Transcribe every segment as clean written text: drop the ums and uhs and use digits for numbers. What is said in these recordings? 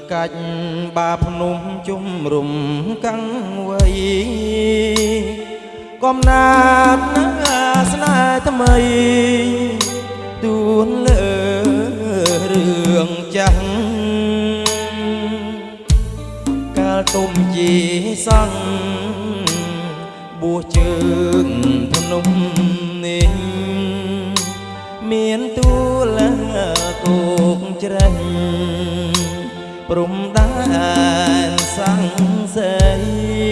កាច់បាភ្នំជុំរុំកាំងវៃកំណាត់ណាស្នេហ៍ថ្មីទួនលើរឿងចាស់កាលទុំជាសង្ឃបួសជើងភ្នំនេះមានទួលគោកច្រេះព្រំដែនសង្ស័យ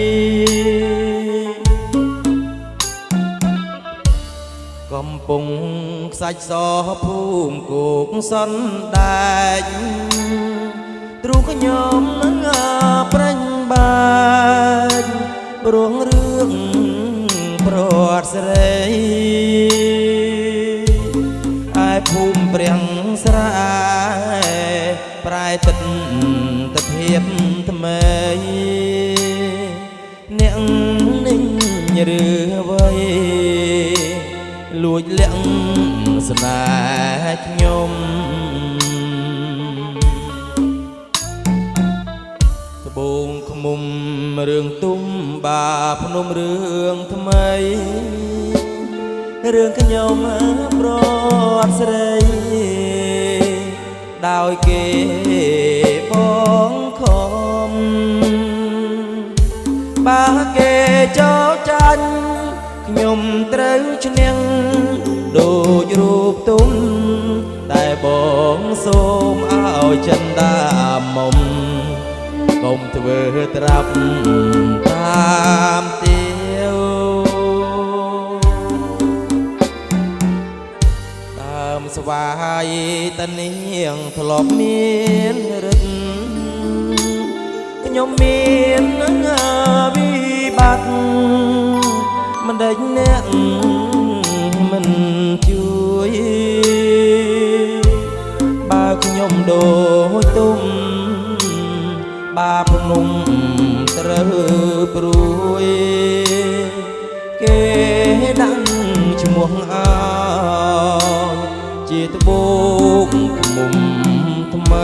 កំពុងខ្សាច់សភូមិគោកសន្តែកទ្រូខ្ញុំនឹងប្រាញ់បាច់រងរឿងប្រវត្តិស្រីឯភូមិព្រាំងស្រែប្រែទឹកទៅភាពថ្មីអ្នកនឹងឬអ្វីលួចលាក់ស្នេហ៍ខ្ញុំត្បូងឃ្មុំរឿងទុំបាភ្នំរឿងថ្មីរឿងខ្ញុំប្រវត្តិស្រីដោយគេបងខំបើគេចោលចាញ់ខ្ញុំត្រូវឈ្នះដូចរូបទុំតែបងសូមឲ្យចិនដាមុំកុំធ្វើត្រាប់តាមទៀវតាមស្វាយតនាងធ្លាប់មានរិទ្ធខ្ញុំមានវិបត្តិមិនដេចអ្នកមិនជួយបើខ្ញុំដូចទុំបាភ្នំត្រូវព្រួយគេដាក់ឈ្មោះអើជាត្បូងឃ្មុំថ្មី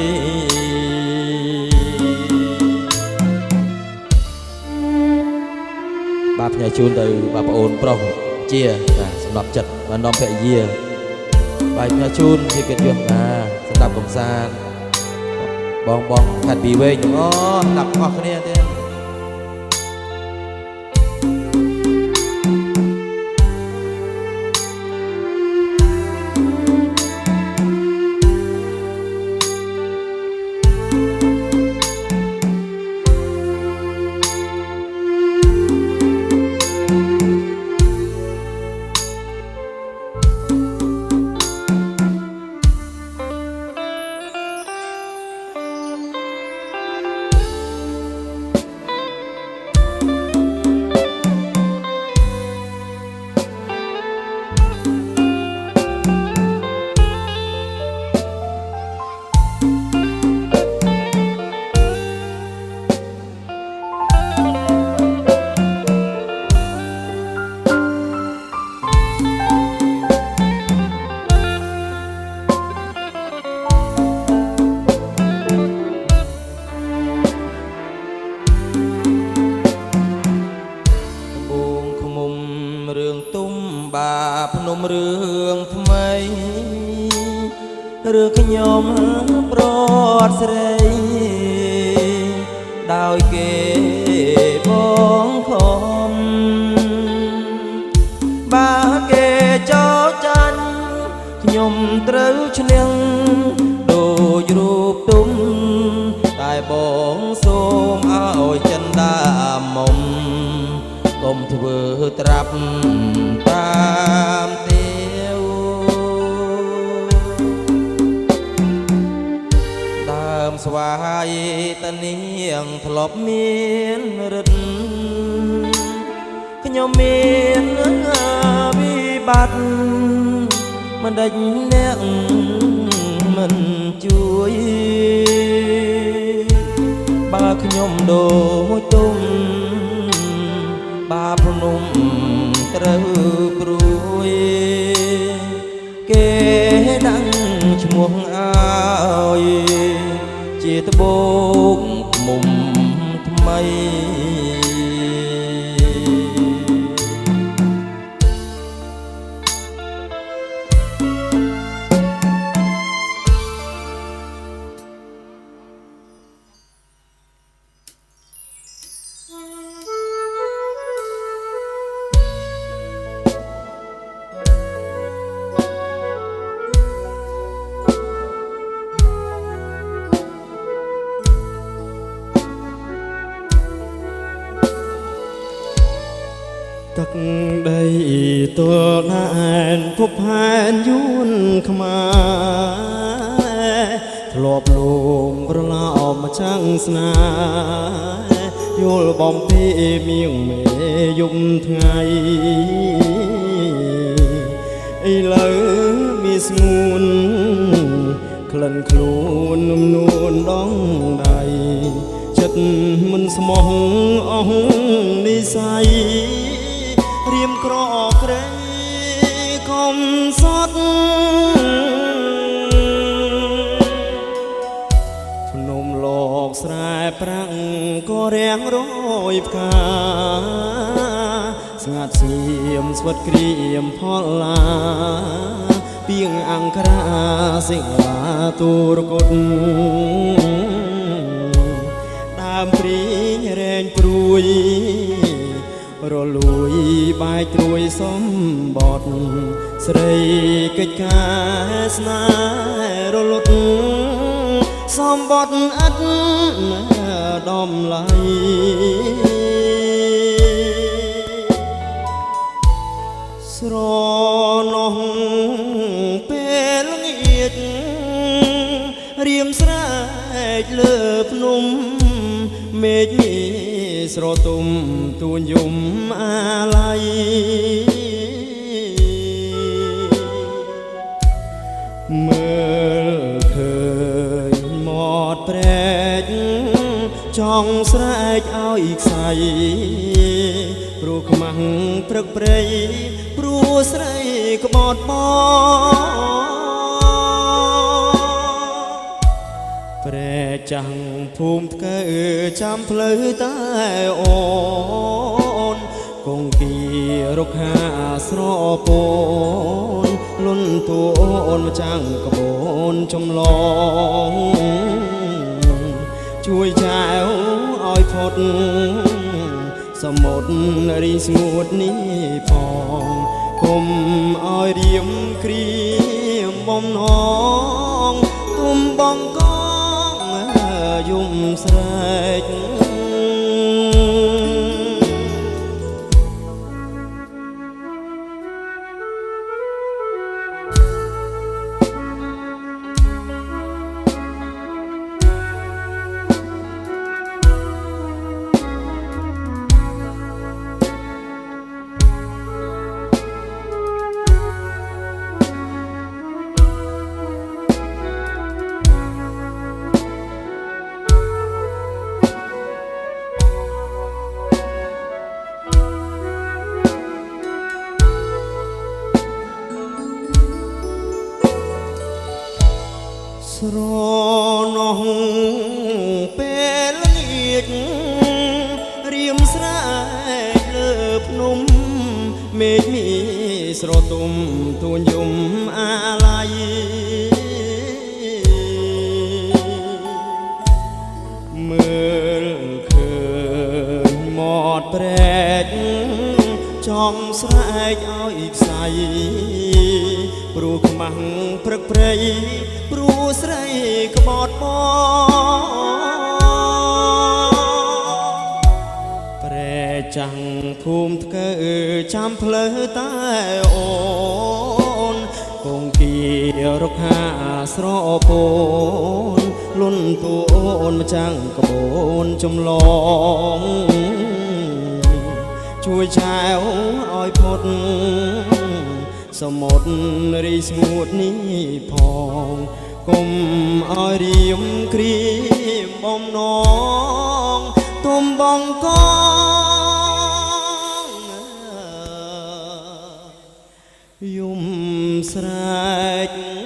បាទផ្ញើជូនទៅបងប្អូនប្រុសជាសម្រាប់ចិត្តបាននាំភរិយាបាទផ្ញើជូនជាកិត្តិយសសម្រាប់កំសាន្តបងខាត់ពីវែងទាំងអស់ស្ដាប់អស់គ្នាទេរឿងទុំបាភ្នំរឿងថ្មីរឿងខ្ញុំប្រវត្តិស្រីដោយគេបងខំបើគេចោលចាញ់ខ្ញុំត្រូវឈ្នះដូចរូបទុំតែបងសូមឲ្យចិនដាមុំកុំធ្វើត្រាប់តាមទៀវដើមស្វាយតនាងធ្លាប់មានរិទ្ធខ្ញុំមានវិបត្តិមិនដេចអ្នកមិនជួយបើខ្ញុំដូចទុំបាភ្នំត្រូវព្រួយគេដាក់ឈ្មោះឲ្យជាត្បូងមុំថ្មី ទឹកដីទល់ណែនភពផែនយួនខ្មែរធ្លាប់លងប្រឡោមមកចាំងស្នេហ៍យល់បំពេមៀងមេយំថ្ងៃឥឡូវមានស្ងួនក្លិនខ្លួននំនួនដងដៃចិត្តមិនស្មោះអស់និស័យរៀមក្រក្រែកុំសត់ភ្នំលោកស្រែប្រាំងក៏រាំងរយផ្កាស្ងាត់ស្ងៀមស្វិតក្រៀមផលឡាពីងអង្ក្រាសិង្ហាទូរគុតដើមព្រីងរែងព្រួយរលួយបាយត្រួយសំបត់ស្រីកិច្ចការស្នេហ៍រលត់សំបត់អត់ដំឡៃស្រណោះពេលល្ងាចរៀមស្រែកលើភ្នំមេឃស្រទុំទួញយំអាឡ័យមើលឃើញមាត់ព្រែកចង់ស្រែកឲ្យខ្សៃព្រោះខ្មាំងព្រឹកព្រៃព្រោះស្រីក្បត់បងព្រែកចាំងភូមិថ្កើចាំផ្លូវតែអូនគង្គារុក្ខាស្រពូនលុនតួអូនមកចាំងក្បូនចំឡងជួយចែវឲ្យផុតសមុទ្ររីស្ងួតនេះផងគុំឲ្យរៀមគ្រាមបំណងទុំបងកយំស្រែកស្រណោះពេលល្ងាចរៀមស្រែកលើភ្នំមេឃមីស្រទុំទួញយំអាឡ័យមើលឃើញមាត់ព្រែកចង់ស្រែកឲ្យខ្សៃព្រោះខ្មាំងព្រឹកព្រៃព្រោះស្រីក្បត់បងព្រែចាំងភូមិថ្កើចាំផ្លូវតែអូនគង្គារុក្ខាស្រពូនលុនតួអូនមកចាំងក្បូនចំឡងជួយចែវឲ្យផុតសមុទ្ររីស្ងួតនេះផងគុំឲ្យរៀមគ្រាមបំណងទុំបងកងយំស្រែក